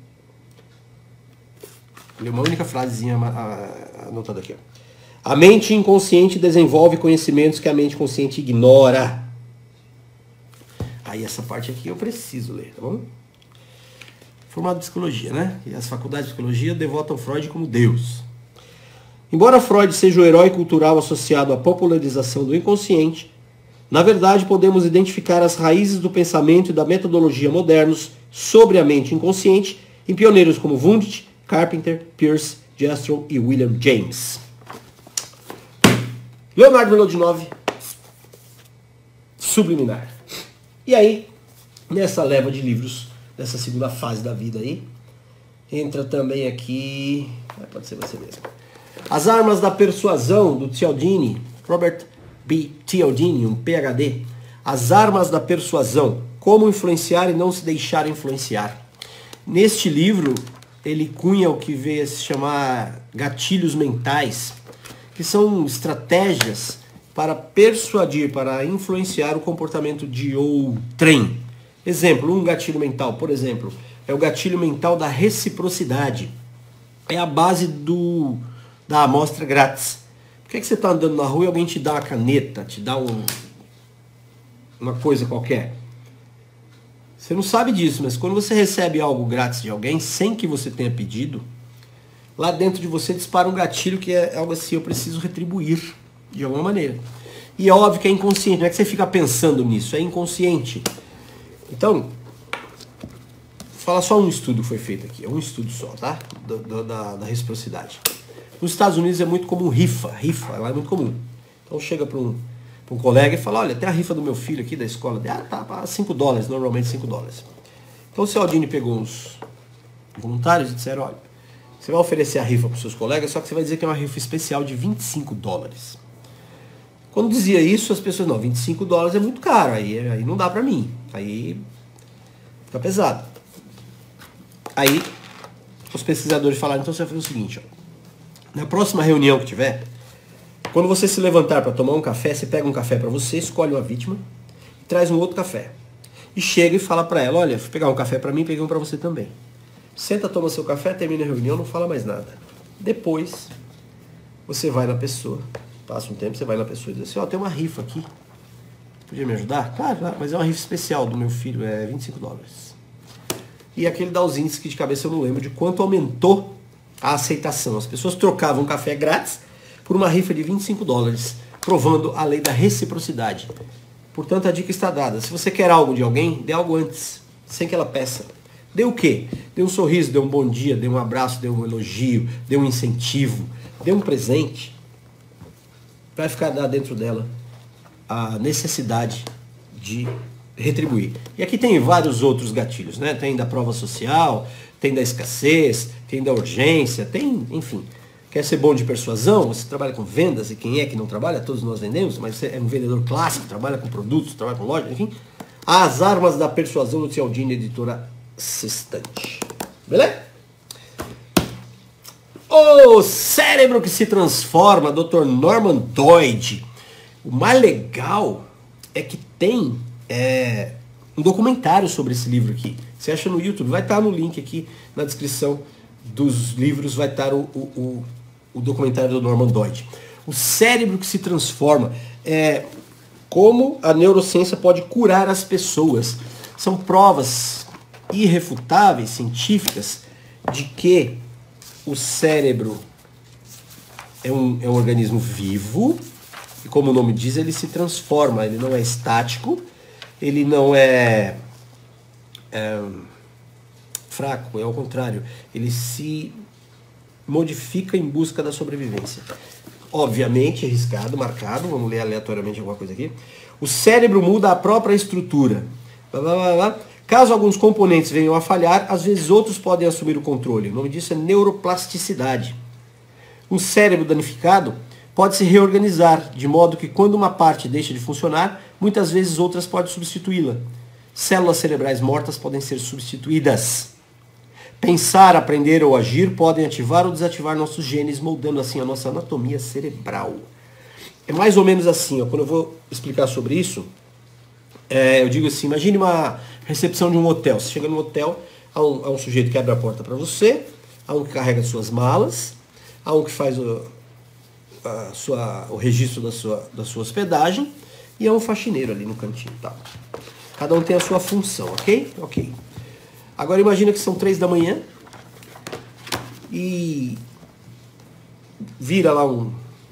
Uma única frasezinha anotada aqui. Ó. A mente inconsciente desenvolve conhecimentos que a mente consciente ignora. Aí essa parte aqui eu preciso ler, tá bom? Formado em psicologia, né? E as faculdades de psicologia devotam Freud como Deus. Embora Freud seja o herói cultural associado à popularização do inconsciente, na verdade podemos identificar as raízes do pensamento e da metodologia modernos sobre a mente inconsciente em pioneiros como Wundt, Carpenter, Peirce, Jastrow e William James. Leonard Mlodinow, Subliminar. E aí, nessa leva de livros, nessa segunda fase da vida aí, entra também aqui, pode ser você mesmo, As Armas da Persuasão, do Cialdini, Robert B. Cialdini, um PhD. As Armas da Persuasão, como influenciar e não se deixar influenciar. Neste livro, ele cunha o que veio a se chamar gatilhos mentais, que são estratégias para persuadir, para influenciar o comportamento de outrem. Exemplo, um gatilho mental, por exemplo, é o gatilho mental da reciprocidade. É a base da amostra grátis. Por que você está andando na rua e alguém te dá uma caneta, te dá uma coisa qualquer? Você não sabe disso, mas quando você recebe algo grátis de alguém, sem que você tenha pedido, lá dentro de você dispara um gatilho que é algo assim, eu preciso retribuir de alguma maneira. E é óbvio que é inconsciente, não é que você fica pensando nisso, é inconsciente. Então, vou falar só um estudo que foi feito aqui, é um estudo só, tá? Da reciprocidade. Nos Estados Unidos é muito comum rifa, lá é muito comum. Então chega para um colega e fala, olha, tem a rifa do meu filho aqui da escola, tá, $5, normalmente $5. Então o Cialdini pegou uns voluntários e disseram, olha, você vai oferecer a rifa para os seus colegas, só que você vai dizer que é uma rifa especial de $25. Quando dizia isso, as pessoas, não, $25 é muito caro, aí não dá para mim, aí fica pesado. Aí os pesquisadores falaram, então você vai fazer o seguinte, ó, na próxima reunião que tiver, quando você se levantar para tomar um café, você pega um café para você, escolhe uma vítima e traz um outro café. E chega e fala para ela, olha, vou pegar um café para mim e peguei um para você também. Senta, toma seu café, termina a reunião, não fala mais nada. Depois, você vai na pessoa, passa um tempo, você vai na pessoa e diz assim, ó, tem uma rifa aqui, podia me ajudar? Claro, mas é uma rifa especial do meu filho, é $25. E aquele dá os índices que de cabeça eu não lembro de quanto aumentou a aceitação. As pessoas trocavam café grátis por uma rifa de $25, provando a lei da reciprocidade. Portanto, a dica está dada. Se você quer algo de alguém, dê algo antes, sem que ela peça. Dê o quê? Dê um sorriso, dê um bom dia, dê um abraço, dê um elogio, dê um incentivo, dê um presente. Vai ficar dentro dela a necessidade de retribuir. E aqui tem vários outros gatilhos, né? Tem da prova social, tem da escassez, tem da urgência, tem, enfim, Quer ser bom de persuasão? Você trabalha com vendas, e quem é que não trabalha? Todos nós vendemos, mas você é um vendedor clássico, trabalha com produtos, trabalha com loja, enfim. As Armas da Persuasão, do Cialdini, editora Sextante. Beleza? O Cérebro que se Transforma, Dr. Norman Doidge. O mais legal é que tem um documentário sobre esse livro aqui. Você acha no YouTube, vai estar no link aqui na descrição dos livros, vai estar o documentário do Norman Doidge. O Cérebro que se Transforma. Como a neurociência pode curar as pessoas. São provas irrefutáveis, científicas, de que o cérebro é um organismo vivo, e como o nome diz, ele se transforma, ele não é estático, ele não é fraco, é ao contrário, ele se modifica em busca da sobrevivência. Obviamente, arriscado, marcado, vamos ler aleatoriamente alguma coisa aqui. O cérebro muda a própria estrutura. Blá, blá, blá, blá. Caso alguns componentes venham a falhar, às vezes outros podem assumir o controle. O nome disso é neuroplasticidade. Um cérebro danificado pode se reorganizar, de modo que quando uma parte deixa de funcionar, muitas vezes outras podem substituí-la. Células cerebrais mortas podem ser substituídas. Pensar, aprender ou agir podem ativar ou desativar nossos genes, moldando assim a nossa anatomia cerebral. É mais ou menos assim, ó, quando eu vou explicar sobre isso, eu digo assim, imagine uma recepção de um hotel. Você chega no hotel, há um sujeito que abre a porta para você, há um que carrega suas malas, há um que faz o registro da sua hospedagem, e há um faxineiro ali no cantinho. Tá? Cada um tem a sua função, ok? Ok. Agora imagina que são 3 da manhã e vira lá um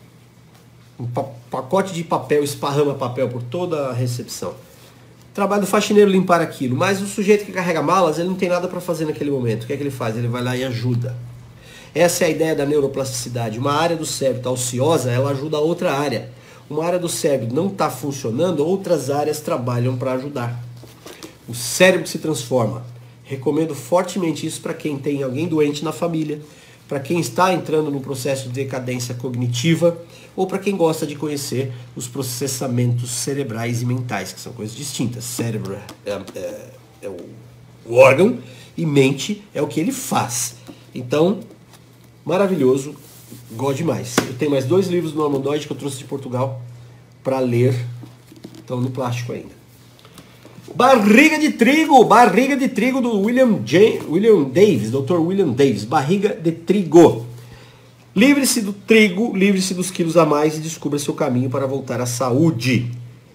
pacote de papel, esparrama papel por toda a recepção. Trabalho do faxineiro limpar aquilo, mas o sujeito que carrega malas, ele não tem nada para fazer naquele momento. O que é que ele faz? Ele vai lá e ajuda. Essa é a ideia da neuroplasticidade. Uma área do cérebro está ociosa, ela ajuda a outra área. Uma área do cérebro não está funcionando, outras áreas trabalham para ajudar. O cérebro que se transforma. Recomendo fortemente isso para quem tem alguém doente na família, para quem está entrando no processo de decadência cognitiva, ou para quem gosta de conhecer os processamentos cerebrais e mentais, que são coisas distintas. Cérebro é o órgão e mente é o que ele faz. Então, maravilhoso, gosto demais. Eu tenho mais 2 livros do Norman Doidge que eu trouxe de Portugal para ler, estão no plástico ainda. Barriga de trigo do William Davis, Dr. William Davis, barriga de trigo. Livre-se do trigo, livre-se dos quilos a mais e descubra seu caminho para voltar à saúde.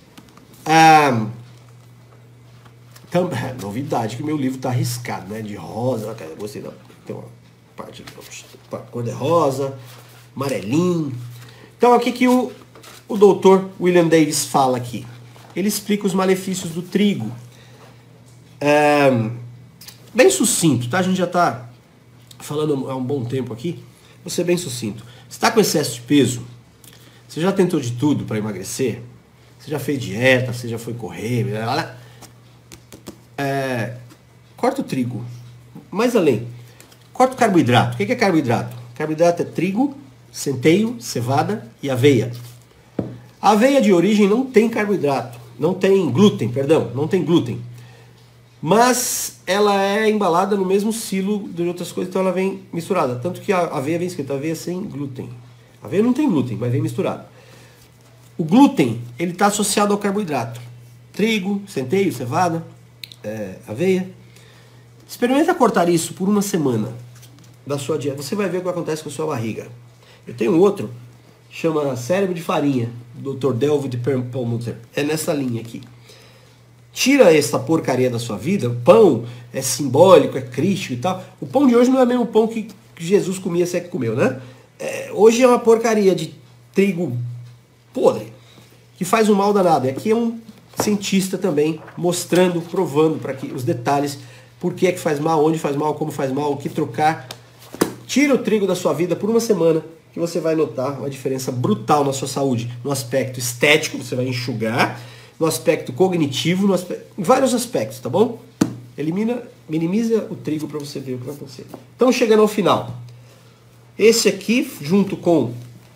Novidade que meu livro está arriscado, né? De rosa, cara, gostei da. Tem uma parte aqui, cor de rosa, amarelinho. Então, o que o Dr. William Davis fala aqui? Ele explica os malefícios do trigo. Bem sucinto, tá? A gente já está falando há um bom tempo aqui. Vou ser bem sucinto. Você está com excesso de peso? Você já tentou de tudo para emagrecer? Você já fez dieta? Você já foi correr? Blá, blá. Corta o trigo. Mais além. Corta o carboidrato. O que é carboidrato? Carboidrato é trigo, centeio, cevada e aveia. A aveia de origem não tem carboidrato. Não tem glúten, não tem glúten. Mas ela é embalada no mesmo silo de outras coisas, então ela vem misturada. Tanto que a aveia vem escrita aveia sem glúten. A aveia não tem glúten, mas vem misturado. O glúten, ele está associado ao carboidrato. Trigo, centeio, cevada, aveia. Experimenta cortar isso por uma semana da sua dieta. Você vai ver o que acontece com a sua barriga. Eu tenho outro, chama Cérebro de Farinha, do Dr. David Perlmutter. É nessa linha aqui. Tira essa porcaria da sua vida. O pão é simbólico, é crístico e tal. O pão de hoje não é o mesmo pão que Jesus comia, se é que comeu, né? Hoje é uma porcaria de trigo podre, que faz um mal danado. E aqui é um cientista também mostrando, provando para que os detalhes, por que é que faz mal, onde faz mal, como faz mal, o que trocar. Tira o trigo da sua vida por uma semana, que você vai notar uma diferença brutal na sua saúde. No aspecto estético, você vai enxugar. No aspecto cognitivo, em vários aspectos, tá bom? Minimiza o trigo para você ver o que vai acontecer. Então, chegando ao final. Esse aqui, junto com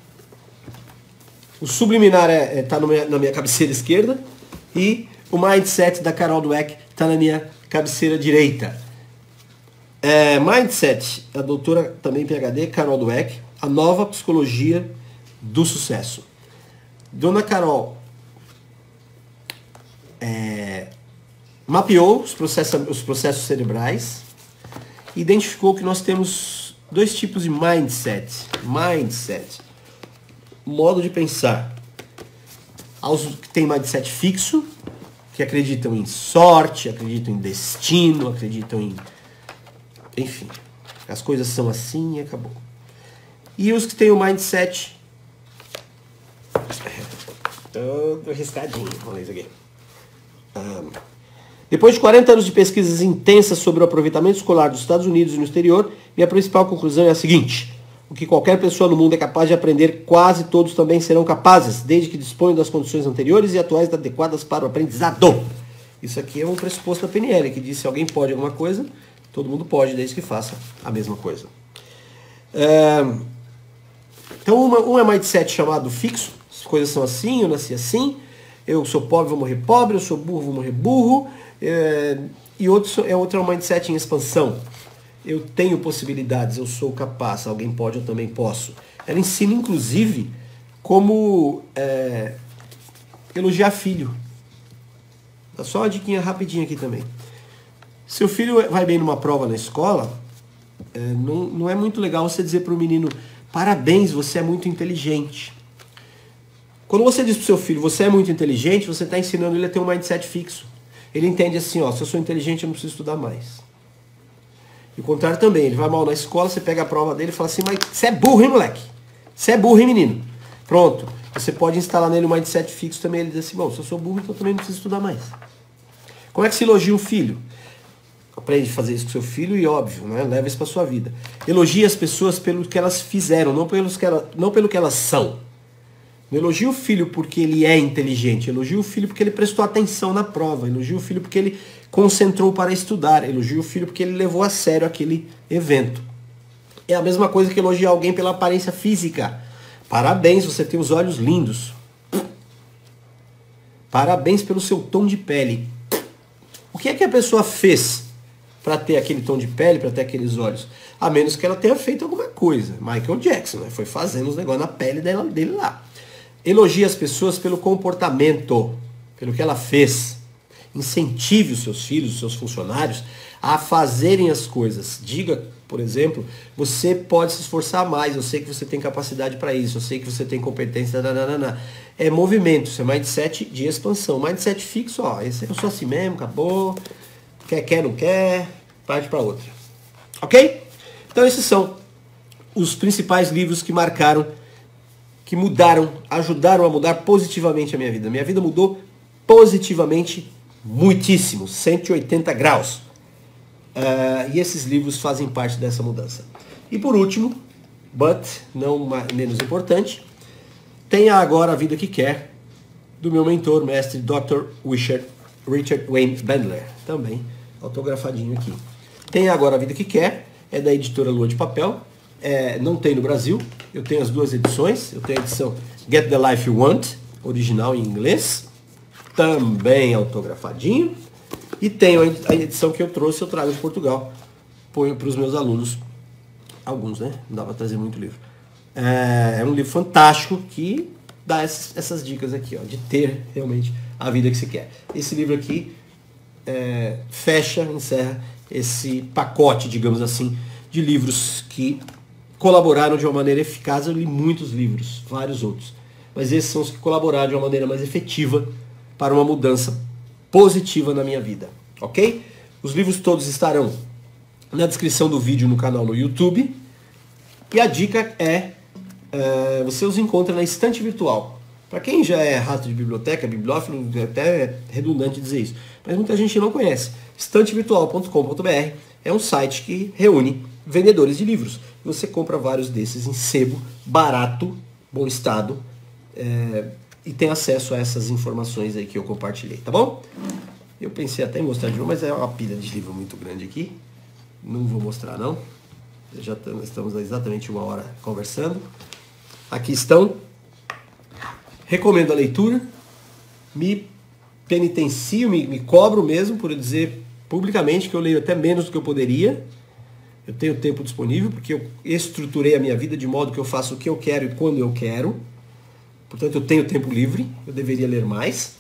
o subliminar, tá na minha cabeceira esquerda, e o Mindset da Carol Dweck está na minha cabeceira direita. Mindset, a doutora também PhD, Carol Dweck, a nova psicologia do sucesso. Dona Carol mapeou os processos cerebrais, identificou que nós temos dois tipos de mindset. Modo de pensar. Aos que têm mindset fixo, que acreditam em sorte, acreditam em destino, acreditam em... Enfim, as coisas são assim e acabou. E os que têm o mindset... Todo arriscadinho, olha isso aqui. Depois de 40 anos de pesquisas intensas sobre o aproveitamento escolar dos Estados Unidos e no exterior, minha principal conclusão é a seguinte: o que qualquer pessoa no mundo é capaz de aprender, quase todos também serão capazes, desde que disponham das condições anteriores e atuais adequadas para o aprendizado. Isso aqui é um pressuposto da PNL, que diz que se alguém pode alguma coisa, todo mundo pode, desde que faça a mesma coisa. Então, um é mindset chamado fixo, as coisas são assim, eu nasci assim, eu sou pobre, vou morrer pobre, eu sou burro, vou morrer burro, e outro é um mindset em expansão. Eu tenho possibilidades, eu sou capaz, alguém pode, eu também posso. Ela ensina, inclusive, como elogiar filho. Dá só uma diquinha rapidinha aqui também. Seu filho vai bem numa prova na escola, não é muito legal você dizer para o menino: parabéns, você é muito inteligente. Quando você diz para o seu filho, você é muito inteligente, você está ensinando ele a ter um mindset fixo. Ele entende assim, ó, se eu sou inteligente, eu não preciso estudar mais. E o contrário também, ele vai mal na escola, você pega a prova dele e fala assim: mas você é burro, hein, moleque? Você é burro, hein, menino? Pronto. Você pode instalar nele um mindset fixo também. Ele diz assim: bom, se eu sou burro, então eu também não preciso estudar mais. Como é que se elogia um filho? Aprende a fazer isso com seu filho e, óbvio, né, leva isso para sua vida. Elogie as pessoas pelo que elas fizeram, não pelo que elas são. Não elogie o filho porque ele é inteligente. Elogie o filho porque ele prestou atenção na prova. Elogie o filho porque ele concentrou para estudar. Elogie o filho porque ele levou a sério aquele evento. É a mesma coisa que elogiar alguém pela aparência física. Parabéns, você tem os olhos lindos. Parabéns pelo seu tom de pele. O que é que a pessoa fez para ter aquele tom de pele, para ter aqueles olhos? A menos que ela tenha feito alguma coisa. Michael Jackson, né? Foi fazendo os negócios na pele dele lá. Elogie as pessoas pelo comportamento, pelo que ela fez. Incentive os seus filhos, os seus funcionários a fazerem as coisas. Diga, por exemplo, você pode se esforçar mais, eu sei que você tem capacidade para isso, eu sei que você tem competência, nananana. É movimento, isso é mindset de expansão. Mindset fixo, ó, esse eu sou assim mesmo, acabou, quer, não quer, parte para outra. Ok? Então esses são os principais livros que marcaram, que mudaram, ajudaram a mudar positivamente a minha vida. Minha vida mudou positivamente muitíssimo, 180 graus. E esses livros fazem parte dessa mudança. E por último, but não menos importante, Tenha Agora a Vida que Quer, do meu mentor, mestre Dr. Richard Wayne Bandler. Também autografadinho aqui. Tenha Agora a Vida que Quer, é da editora Lua de Papel. Não tem no Brasil, eu tenho as duas edições. Eu tenho a edição Get the Life You Want, original em inglês, também autografadinho. E tenho a edição que eu trouxe, eu trago de Portugal, ponho para os meus alunos, alguns, né? Não dá para trazer muito livro. É um livro fantástico que dá essas dicas aqui, ó, de ter realmente a vida que se quer. Esse livro aqui encerra esse pacote, digamos assim, de livros que colaboraram de uma maneira eficaz. Eu li muitos livros, vários outros, mas esses são os que colaboraram de uma maneira mais efetiva para uma mudança positiva na minha vida, ok? Os livros todos estarão na descrição do vídeo no canal no YouTube. E a dica você os encontra na estante virtual. Para quem já é rato de biblioteca, bibliófilo, é até redundante dizer isso, mas muita gente não conhece. Estantevirtual.com.br é um site que reúne vendedores de livros. Você compra vários desses em sebo, barato, bom estado, e tem acesso a essas informações aí que eu compartilhei, tá bom? Eu pensei até em mostrar de novo, mas é uma pilha de livro muito grande aqui. Não vou mostrar não. Já estamos há exatamente 1 hora conversando. Aqui estão. Recomendo a leitura. Me penitencio, me cobro mesmo por dizer publicamente que eu leio até menos do que eu poderia. Eu tenho tempo disponível porque eu estruturei a minha vida de modo que eu faço o que eu quero e quando eu quero. Portanto, eu tenho tempo livre, eu deveria ler mais.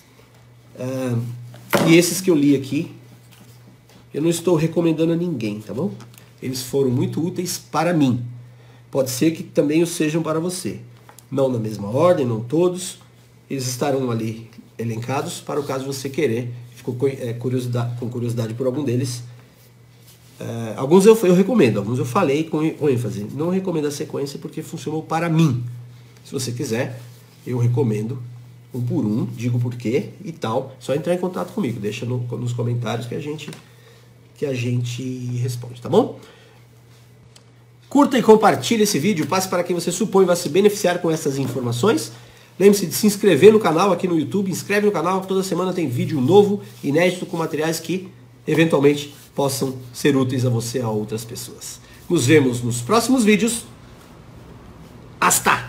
E esses que eu li aqui, eu não estou recomendando a ninguém, tá bom? Eles foram muito úteis para mim. Pode ser que também o sejam para você. Não na mesma ordem, não todos. Eles estarão ali elencados para o caso você querer. Ficou com curiosidade por algum deles. Alguns eu recomendo, alguns eu falei com ênfase. Não recomendo a sequência porque funcionou para mim. Se você quiser, eu recomendo um por um, digo por quê e tal. Só entrar em contato comigo, deixa nos comentários que a gente responde, tá bom? Curta e compartilhe esse vídeo, passe para quem você supõe vai se beneficiar com essas informações. Lembre-se de se inscrever no canal aqui no YouTube, inscreve no canal, toda semana tem vídeo novo, inédito, com materiais que eventualmente possam ser úteis a você e a outras pessoas. Nos vemos nos próximos vídeos. Hasta!